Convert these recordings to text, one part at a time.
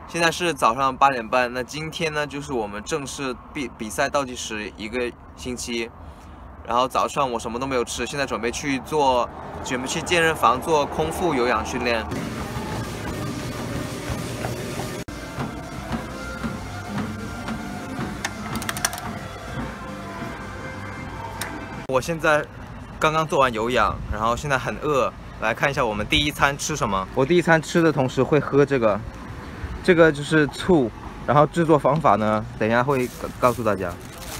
现在是早上8点半。那今天呢，就是我们正式比赛倒计时1个星期。然后早上我什么都没有吃，现在准备去健身房做空腹有氧训练。我现在刚刚做完有氧，然后现在很饿，来看一下我们第一餐吃什么。我第一餐吃的同时会喝这个就是醋，然后制作方法呢，等一下会告诉大家。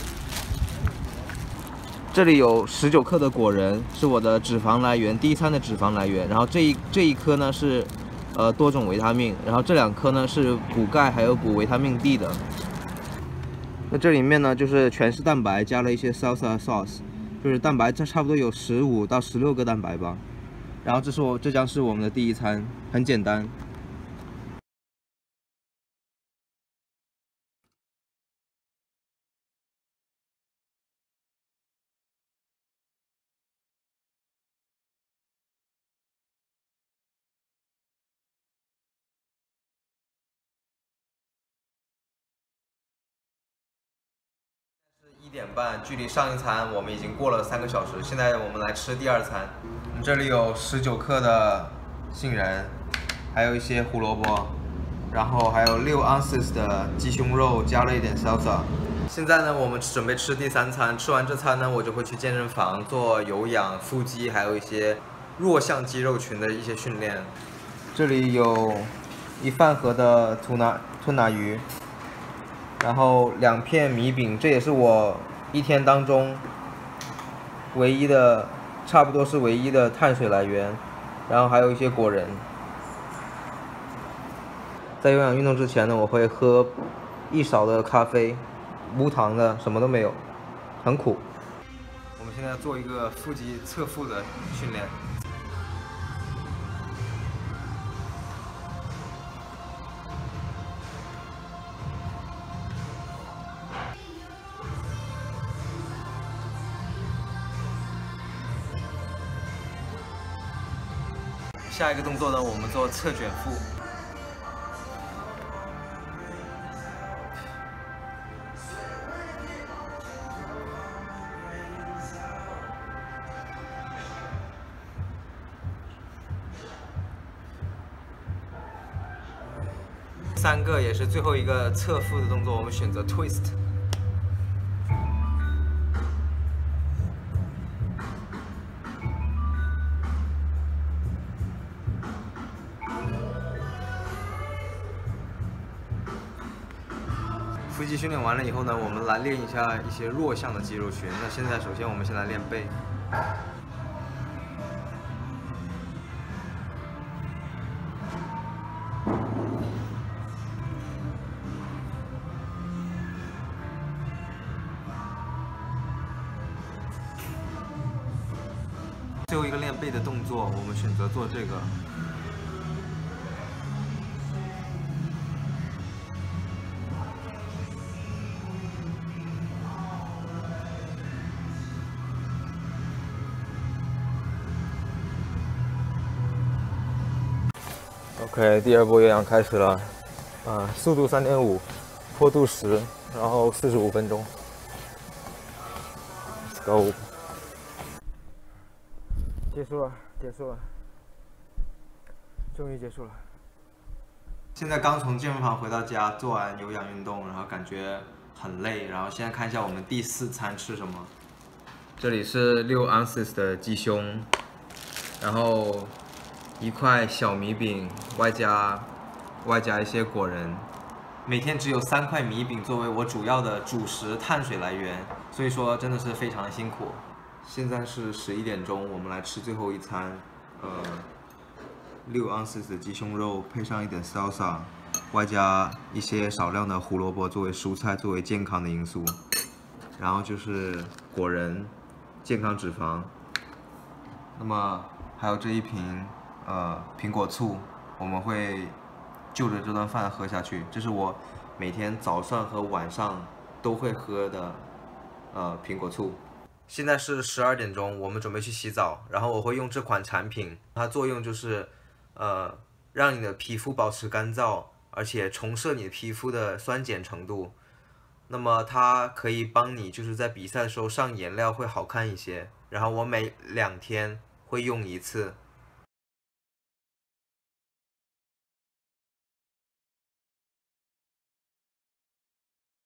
这里有19克的果仁，是我的脂肪来源，第一餐的脂肪来源。然后这一颗呢是多种维他命，然后这2颗呢是补钙还有补维他命 D 的。那这里面呢就是全是蛋白，加了一些 salsa sauce。就是蛋白，这差不多有15到16个蛋白吧。然后这将是我们的第一餐，很简单。1点半，距离上一餐我们已经过了3个小时。现在我们来吃第2餐。这里有19克的杏仁，还有一些胡萝卜，然后还有6 ounces 的鸡胸肉，加了一点 salsa。现在呢，我们准备吃第3餐。吃完这餐呢，我就会去健身房做有氧、腹肌，还有一些弱项肌肉群的一些训练。这里有1饭盒的吞拿鱼。然后2片米饼，这也是我一天当中差不多是唯一的碳水来源。然后还有一些果仁。在有氧运动之前呢，我会喝1勺的咖啡，无糖的，什么都没有，很苦。我们现在做一个腹肌侧腹的训练。下一个动作呢，我们做侧卷腹。3个也是最后一个侧腹的动作，我们选择 twist。腹肌训练完了以后呢，我们来练一下一些弱项的肌肉群。那现在首先我们先来练背。最后一个练背的动作，我们选择做这个。OK， 第2波有氧开始了，速度3.5，坡度10，然后45分钟。Let's go。结束了，终于结束了。现在刚从健身房回到家，做完有氧运动，然后感觉很累，然后现在看一下我们第4餐吃什么。这里是6 ounces 的鸡胸，然后1块小米饼，外加一些果仁。每天只有3块米饼作为我主要的主食碳水来源，所以说真的是非常的辛苦。现在是11点钟，我们来吃最后一餐。6 ounces 的鸡胸肉，配上一点 salsa， 外加一些少量的胡萝卜作为蔬菜，作为健康的因素。然后就是果仁，健康脂肪。那么还有这一瓶苹果醋，我们会就着这顿饭喝下去。这是我每天早上和晚上都会喝的苹果醋。现在是12点钟，我们准备去洗澡，然后我会用这款产品，它作用就是让你的皮肤保持干燥， 而且重设你的皮肤的酸碱程度。那么它可以帮你就是在比赛的时候上颜料会好看一些。然后我每2天会用一次，